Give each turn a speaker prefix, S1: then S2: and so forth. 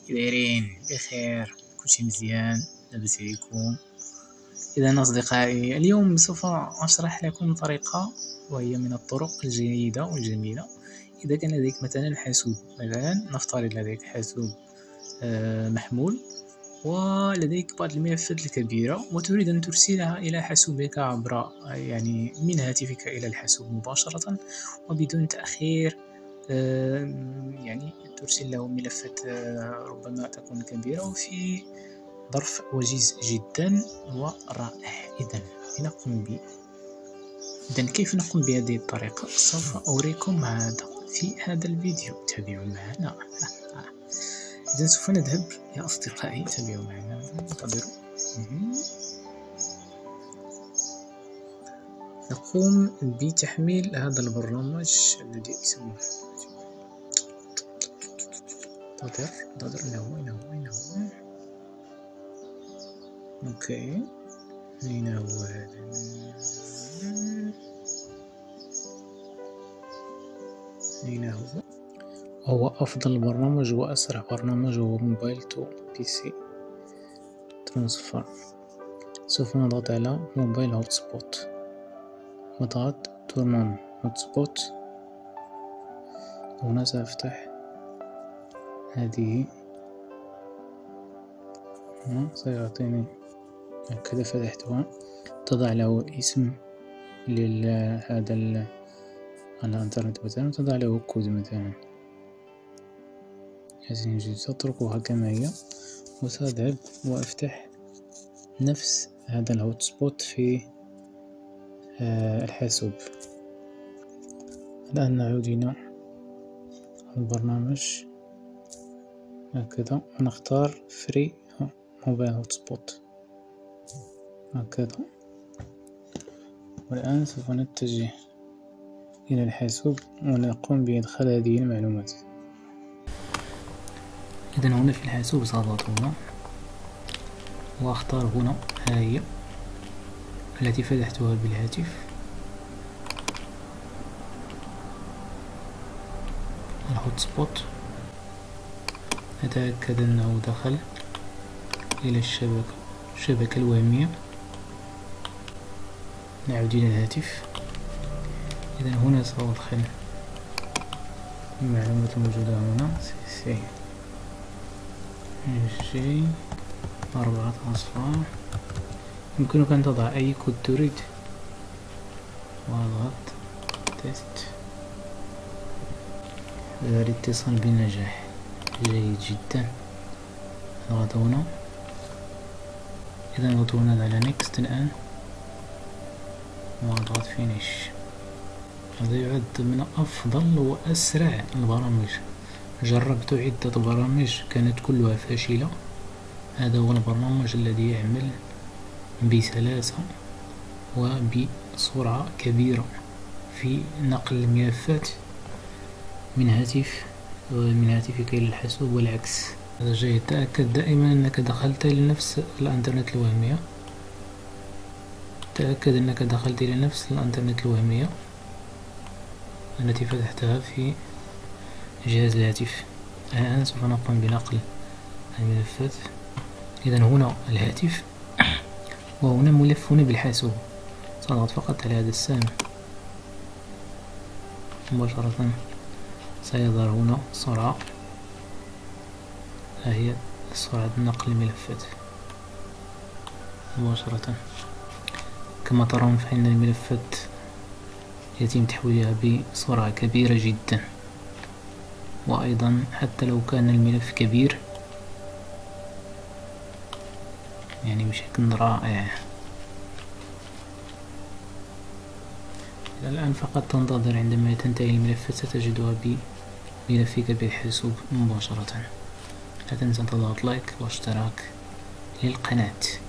S1: كي دايرين بخير؟ كلشي مزيان لاباس عليكم؟ اذا اصدقائي اليوم سوف اشرح لكم طريقه وهي من الطرق الجيده والجميله. اذا كان لديك مثلا حاسوب، مثلا نفترض لديك حاسوب محمول، ولديك بعض الملفات الكبيرة وتريد أن ترسلها إلى حاسوبك عبر من هاتفك إلى الحاسوب مباشرة وبدون تأخير. ترسل له ملفات ربما تكون كبيرة وفي ظرف وجيز جدا ورائع. إذن كيف نقوم بهذه الطريقة؟ سوف أوريكم في هذا الفيديو. تابعوا معنا. إذن سوف نذهب يا أصدقائي، تابعوا معنا، انتظروا. نقوم بتحميل هذا البرنامج الذي اسمه انتظر. أين هو؟ أوكي، أين هو هذا؟ أين هو؟ هو أفضل برنامج وأسرع برنامج، هو موبايل تو بي سي ترانسفير. سوف نضغط على موبايل هوت سبوت واضغط تورن أون هوت سبوت. هنا سأفتح هذه، سيعطيني هكذا، فتحتها. تضع له اسم لهذا الانترنت مثلا، تضع له كود مثلا حسن جدا. تتركها كما هي وسأذهب وأفتح نفس هذا الهوت سبوت في الحاسوب. الآن نعود إلى البرنامج هكذا ونختار فري موبايل هوت سبوت هكذا. والآن سوف نتجه إلى الحاسوب ونقوم بإدخال هذه المعلومات. إذن هنا في الحاسوب سأضغط هنا وأختار هنا، ها هي التي فتحتها بالهاتف، الهوت سبوت. أتأكد أنه دخل إلى الشبكة الوهمية. نعود إلى الهاتف. إذن هنا سأدخل المعلومات الموجودة هنا، CC 4 أصفار. يمكنك أن تضع أي كود تريد واضغط تيست. الاتصال بنجاح، جيد جدا. اضغط هنا. إذا نضغط هنا على نيكست الآن واضغط فينيش. هذا يعد من أفضل وأسرع البرامج. جربت عدة برامج كانت كلها فاشلة. هذا هو البرنامج الذي يعمل بسلاسة وبسرعة كبيرة في نقل الملفات من هاتفك إلى الحاسوب والعكس. هذا جيد. تأكد دائما أنك دخلت إلى نفس الانترنت الوهمية. تأكد أنك دخلت إلى نفس الانترنت الوهمية التي فتحتها في جهاز الهاتف. الآن سوف نقوم بنقل الملفات. إذن هنا الهاتف وهنا ملف هنا بالحاسوب. سأضغط فقط على هذا السهم مباشرة سيظهر هنا سرعة، هي سرعة نقل الملفات مباشرة. كما ترون فإن الملفات يتم تحويلها بسرعة كبيرة جدا. وأيضا حتى لو كان الملف كبير بشكل رائع. الآن فقط تنتظر، عندما تنتهي الملفات ستجدها بملفك بالحاسوب مباشرة. لا تنسى تضغط لايك واشتراك للقناة.